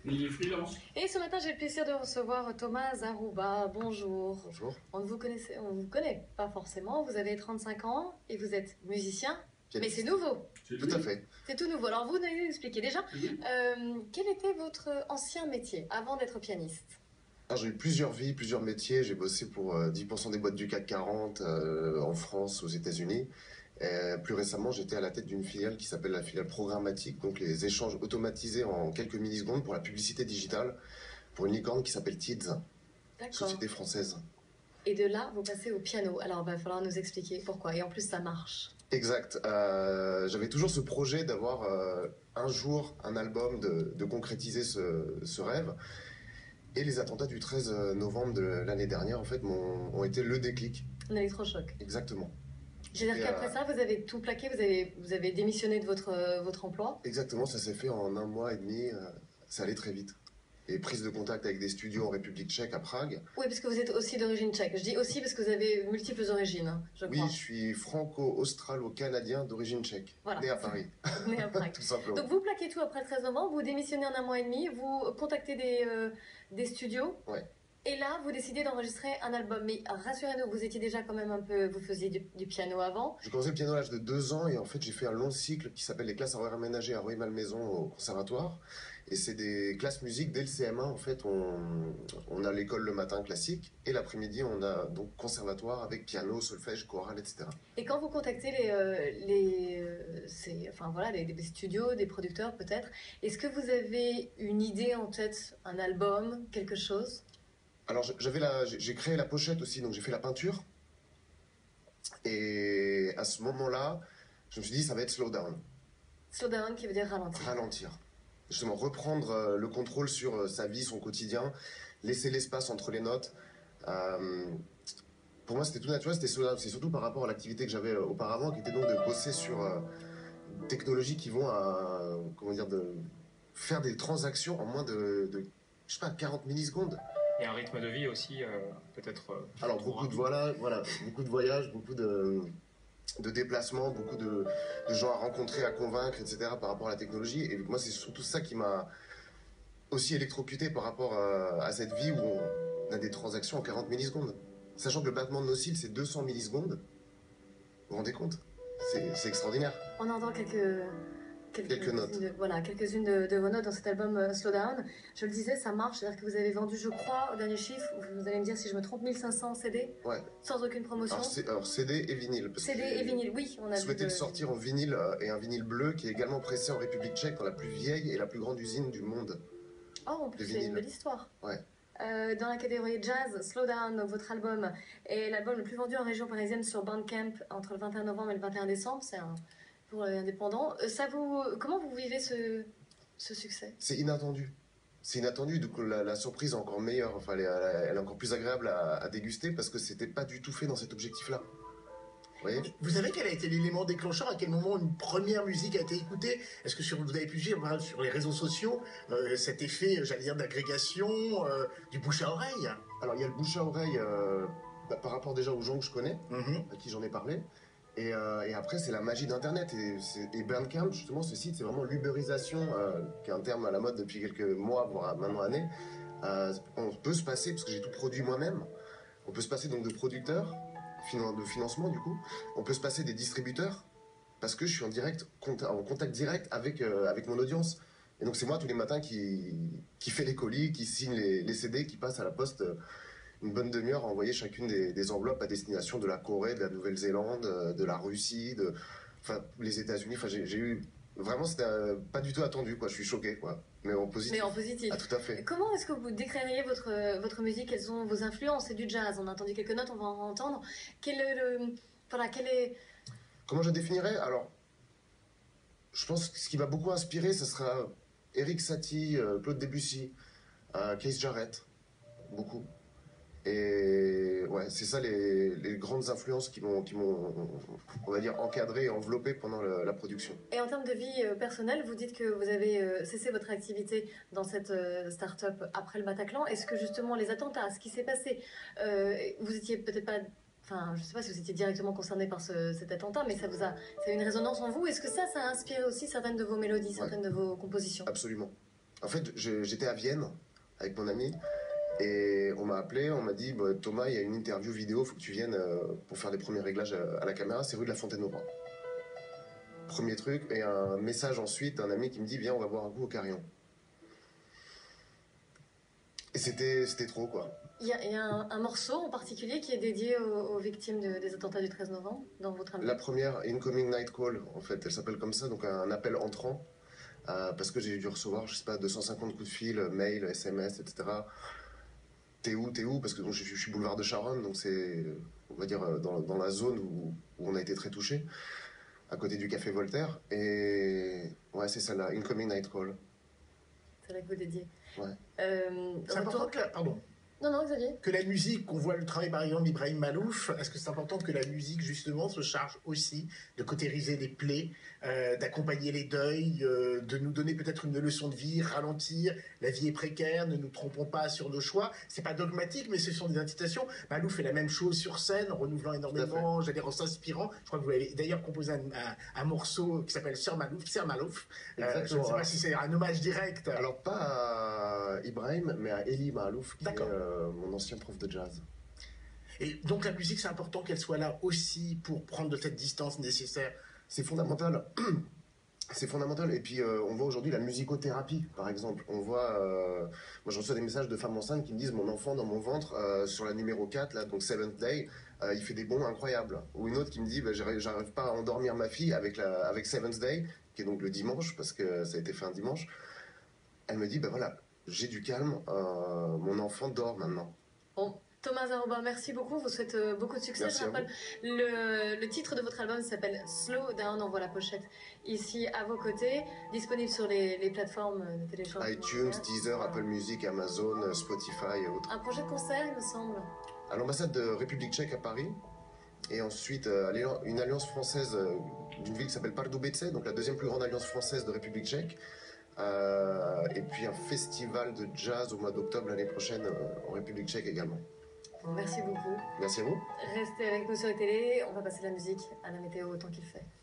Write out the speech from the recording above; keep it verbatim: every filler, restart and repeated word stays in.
Il est freelance. Et ce matin, j'ai le plaisir de recevoir Thomas Zarouba. Bonjour. Bonjour. On ne vous connaissait, on vous connaît pas forcément. Vous avez trente-cinq ans et vous êtes musicien. Pianiste. Mais c'est nouveau. Tout à fait. C'est tout nouveau. Alors vous nous expliquer déjà, Oui. euh, quel était votre ancien métier avant d'être pianiste? Alors, j'ai eu plusieurs vies, plusieurs métiers. J'ai bossé pour euh, dix pour cent des boîtes du CAC quarante euh, en France, aux États-Unis. Et plus récemment, j'étais à la tête d'une filiale qui s'appelle la filiale programmatique, donc les échanges automatisés en quelques millisecondes pour la publicité digitale, pour une licorne qui s'appelle Tids, D'accord. société française. Et de là, vous passez au piano. Alors, il va falloir nous expliquer pourquoi. Et en plus, ça marche. Exact. Euh, J'avais toujours ce projet d'avoir euh, un jour un album, de, de concrétiser ce, ce rêve. Et les attentats du treize novembre de l'année dernière, en fait, m'ont- ont été le déclic. Un électrochoc. Exactement. C'est-à-dire Et, qu'après euh, ça, vous avez tout plaqué, vous avez, vous avez démissionné de votre, euh, votre emploi. Exactement, ça s'est fait en un mois et demi. euh, Ça allait très vite. Et prise de contact avec des studios en République tchèque, à Prague. Oui, parce que vous êtes aussi d'origine tchèque. Je dis aussi parce que vous avez multiples origines, hein, je Oui, crois. je suis franco-australo-canadien d'origine tchèque, Voilà. né à Paris, Né à Prague. tout simplement. Donc vous plaquez tout après le treize novembre, vous démissionnez en un mois et demi, vous contactez des, euh, des studios. Ouais. Et là, vous décidez d'enregistrer un album. Mais rassurez-nous, vous étiez déjà quand même un peu... Vous faisiez du, du piano avant. J'ai commencé le piano à l'âge de deux ans et en fait j'ai fait un long cycle qui s'appelle les classes horaires aménagées à Rueil-Malmaison au conservatoire. Et c'est des classes musique dès le C M un. En fait, on, on a l'école le matin classique et l'après-midi on a donc conservatoire avec piano, solfège, chorale, et cetera. Et quand vous contactez les, euh, les, euh, ces- enfin, voilà, les, les studios, des producteurs peut-être, est-ce que vous avez une idée en tête, un album, quelque chose? Alors j'avais la, j'ai j'ai créé la pochette aussi, donc j'ai fait la peinture. Et à ce moment-là, je me suis dit ça va être slow down, Slow down qui veut dire ralentir. ralentir. Justement, reprendre euh, le contrôle sur euh, sa vie, son quotidien, laisser l'espace entre les notes. Euh, pour moi, c'était tout naturel, c'était slow down. C'est surtout par rapport à l'activité que j'avais euh, auparavant, qui était donc de bosser sur euh, technologies qui vont à, euh, comment dire, de faire des transactions en moins de, de je sais pas, quarante millisecondes. Et un rythme de vie aussi, euh, peut-être. euh, Alors trop beaucoup de, rapide. voilà, voilà, beaucoup de voyages, beaucoup de, de déplacements, beaucoup de, de gens à rencontrer, à convaincre, et cetera par rapport à la technologie. Et moi, c'est surtout ça qui m'a aussi électrocuté par rapport à, à cette vie où on a des transactions en quarante millisecondes. Sachant que le battement de nos cils, c'est deux cents millisecondes. Vous vous rendez compte? C'est c'est extraordinaire. On entend quelques... Quelques notes. De, voilà, quelques-unes de, de vos notes dans cet album euh, Slow Down. Je le disais, ça marche, c'est-à-dire que vous avez vendu, je crois, au dernier chiffre, vous allez me dire si je me trompe, mille cinq cents C D, Ouais. sans aucune promotion. Alors, c'est- alors, C D et vinyle. Parce C D que et j'ai vinyle, oui, on a vu. souhaité de- le sortir en vinyle euh, et un vinyle bleu qui est également pressé en République tchèque dans la plus vieille et la plus grande usine du monde. Oh, en plus, de c'est une vinyle. belle histoire. Ouais. Euh, dans la catégorie jazz, Slow Down, donc votre album, est l'album le plus vendu en région parisienne sur Bandcamp entre le vingt et un novembre et le vingt et un décembre. C'est un pour les indépendants. Euh, Ça vous, comment vous vivez ce, ce succès? C'est inattendu. C'est inattendu, donc la, la surprise est encore meilleure, enfin, elle, est, elle est encore plus agréable à, à déguster parce que c'était pas du tout fait dans cet objectif-là. Vous voyez? Vous savez quel a été l'élément déclencheur? À quel moment une première musique a été écoutée? Est-ce que sur, vous avez pu dire voilà, sur les réseaux sociaux euh, cet effet, j'allais dire, d'agrégation, euh, du bouche à oreille? Alors il y a le bouche à oreille euh, bah, par rapport déjà aux gens que je connais, Mhm. à qui j'en ai parlé. Et, euh, et après, c'est la magie d'Internet. Et, c'est- et Bandcamp, justement, ce site, c'est vraiment l'uberisation, euh, qui est un terme à la mode depuis quelques mois, voire maintenant années. Euh, on peut se passer, parce que j'ai tout produit moi-même, on peut se passer donc de producteurs, finan- de financement du coup, on peut se passer des distributeurs, parce que je suis en, direct, conta- en contact direct avec, euh, avec mon audience. Et donc c'est moi tous les matins qui, qui fait les colis, qui signe les, les C D, qui passe à la poste euh, une bonne demi-heure à envoyer chacune des, des enveloppes à destination de la Corée, de la Nouvelle-Zélande, euh, de la Russie, de, enfin, les États-Unis. Enfin, j'ai j'ai eu vraiment, c'était euh, pas du tout attendu, quoi. Je suis choqué, quoi. Mais en positif. Mais en positif. Ah, tout à fait. Comment est-ce que vous décririez votre, votre musique? Quelles sont vos influences? C'est du jazz, on a entendu quelques notes, on va en entendre. Quel est le... Voilà, quel est... Comment je définirais? Alors, je pense que ce qui m'a beaucoup inspiré, ce sera Eric Satie, euh, Claude Debussy, euh, Keith Jarrett, beaucoup. Et ouais, c'est ça les, les grandes influences qui m'ont, qui m'ont, on va dire, encadré et enveloppé pendant le- la production. Et en termes de vie euh, personnelle, vous dites que vous avez euh, cessé votre activité dans cette euh, start-up après le Bataclan. Est-ce que justement les attentats, ce qui s'est passé, euh, vous étiez peut-être pas... Enfin, je ne sais pas si vous étiez directement concerné par ce- cet attentat, mais ça vous a, ça a eu une résonance en vous. Est-ce que ça, ça a inspiré aussi certaines de vos mélodies, certaines de vos compositions? Absolument. En fait, je- j'étais à Vienne avec mon ami et on m'a appelé, on m'a dit bah, Thomas, il y a une interview vidéo, faut que tu viennes euh, pour faire des premiers réglages à, à la caméra, c'est rue de la Fontaine-au-Roi. Premier truc, et un message ensuite d'un ami qui me dit viens, on va boire un coup au Carillon. Et c'était c'était trop quoi. Il y a, il y a un, un morceau en particulier qui est dédié aux, aux victimes de- des attentats du treize novembre dans votre album. La première, Incoming Night Call, en fait, elle s'appelle comme ça, donc un appel entrant, euh, parce que j'ai dû recevoir, je sais pas, deux cent cinquante coups de fil, mail, S M S, et cetera. T'es où, t'es où? Parce que donc, je, je suis boulevard de Charonne, donc c'est, on va dire, dans, dans la zone où, où on a été très touché, à côté du café Voltaire. Et ouais, c'est celle-là, Incoming Night Call. C'est là que vous dédiez. Ouais. Euh, C'est retour- important que la, pardon, Non, non, Xavier. que la musique, qu'on voit le travail par exemple d'Ibrahim Malouf, est-ce que c'est important que la musique justement se charge aussi de cautériser les plaies, euh, d'accompagner les deuils, euh, de nous donner peut-être une leçon de vie, ralentir, la vie est précaire, ne nous trompons pas sur nos choix. C'est pas dogmatique, mais ce sont des incitations. Malouf fait la même chose sur scène, en renouvelant énormément, j'allais dire en s'inspirant. Je crois que vous avez d'ailleurs composé un, un- un morceau qui s'appelle Sir Malouf, Sir Malouf. Euh, je ne Exactement, sais pas ouais. si c'est un hommage direct. Alors, pas à Ibrahim, mais à Eli Mahalouf, qui est D'accord. euh, mon ancien prof de jazz. Et donc la musique, c'est important qu'elle soit là aussi pour prendre de cette distance nécessaire. C'est fondamental. C'est fondamental. Et puis, euh, on voit aujourd'hui la musicothérapie, par exemple. On voit, euh, moi, je reçois des messages de femmes enceintes qui me disent mon enfant dans mon ventre, euh, sur la numéro quatre, là, donc Seventh Day, euh, il fait des bonds incroyables. Ou une autre qui me dit bah, j'arrive j'arrive pas à endormir ma fille avec, la, avec Seventh Day, qui est donc le dimanche, parce que ça a été fait un dimanche. Elle me dit bah voilà, j'ai du calme, euh, mon enfant dort maintenant. Bon, Thomas Zaroba, merci beaucoup. Je vous souhaite euh, beaucoup de succès. Merci Je à vous. rappelle, le, le titre de votre album s'appelle Slow Down. On voit la pochette ici à vos côtés. Disponible sur les, les plateformes de téléchargement. iTunes, Deezer, Apple Music, Amazon, Spotify et autres. Un projet de concert, il me semble. À l'ambassade de République tchèque à Paris. Et ensuite, euh, allian- une alliance française euh, d'une ville qui s'appelle Pardubice, donc la deuxième plus grande alliance française de République tchèque. Euh, et puis un festival de jazz au mois d'octobre l'année prochaine euh, en République tchèque également. Bon, merci beaucoup. Merci à vous. Restez avec nous sur les télés. On va passer de la musique à la météo autant qu'il fait.